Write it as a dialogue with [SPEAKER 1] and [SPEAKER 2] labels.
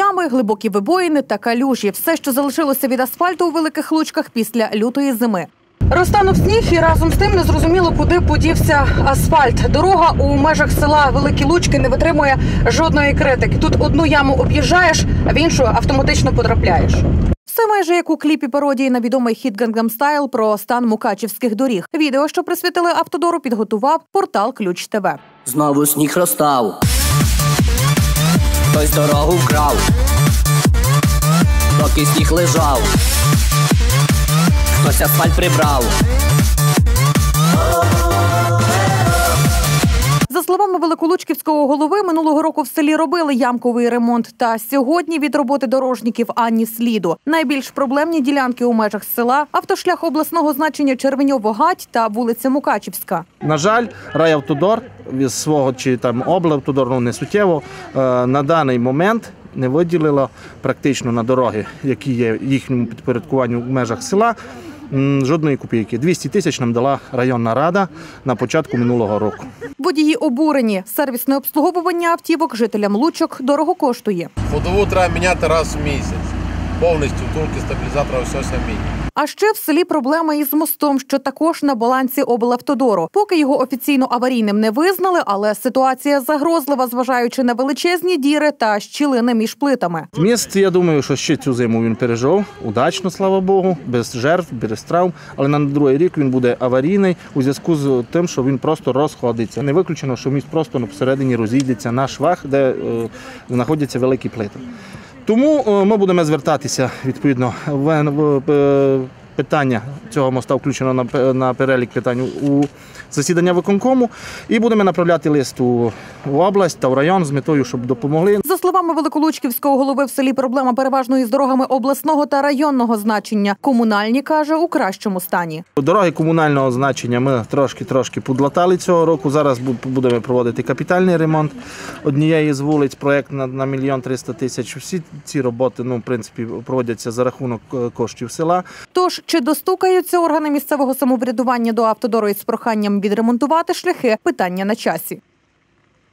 [SPEAKER 1] Ями, глибокі вибоїни та калюжі – все, що залишилося від асфальту у Великих Лучках після лютої зими. Розтанув сніг і разом з тим незрозуміло, куди подівся асфальт. Дорога у межах села Великі Лучки не витримує жодної критики. Тут одну яму об'їжджаєш, а в іншу автоматично потрапляєш. Все майже як у кліпі пародії на відомий хіт Gangnam Style про стан мукачівських доріг. Відео, що присвятили автодору, підготував портал Ключ ТВ.
[SPEAKER 2] Знову сніг розтав, хтось дорогу вкрав, поки сніг лежав, хтось асфальт прибрав.
[SPEAKER 1] За словами великолучківського голови, минулого року в селі робили ямковий ремонт. Та сьогодні від роботи дорожників ані сліду. Найбільш проблемні ділянки у межах села – автошлях обласного значення Червеньово-Гать та вулиця Мукачівська.
[SPEAKER 3] На жаль, райавтодор від свого чи там облавтодор, не суттєво, на даний момент не виділило практично на дороги, які є в їхньому підпорядкуванні в межах села, жодної копійки. 200 тисяч нам дала районна рада на початку минулого року.
[SPEAKER 1] Водії обурені. Сервісне обслуговування автівок жителям Лучок дорого коштує.
[SPEAKER 4] Ходову треба міняти раз в місяць. Повністю втулки, стабілізатора, все самі.
[SPEAKER 1] А ще в селі проблема із мостом, що також на балансі облавтодору. Поки його офіційно аварійним не визнали, але ситуація загрозлива, зважаючи на величезні діри та щілини між плитами.
[SPEAKER 3] Міст, я думаю, що ще цю зиму він пережив удачно, слава Богу, без жертв, без травм. Але на другий рік він буде аварійний у зв'язку з тим, що він просто розходиться. Не виключено, що міст просто посередині розійдеться на швах, де знаходяться великі плити. Тому ми будемо звертатися, відповідно, питання цього моста включено на перелік питань у засідання виконкому і будемо направляти лист у область та в район з метою, щоб допомогли.
[SPEAKER 1] За словами великолучківського голови, в селі проблема переважно із дорогами обласного та районного значення. Комунальні, каже, у кращому стані.
[SPEAKER 3] Дороги комунального значення ми трошки подлатали цього року. Зараз будемо проводити капітальний ремонт однієї з вулиць, проєкт на 1 мільйон 300 тисяч. Всі ці роботи, в принципі, проводяться за рахунок коштів села.
[SPEAKER 1] Тож, чи достукаються органи місцевого самоврядування до автодору із проханням відремонтувати шляхи – питання на часі.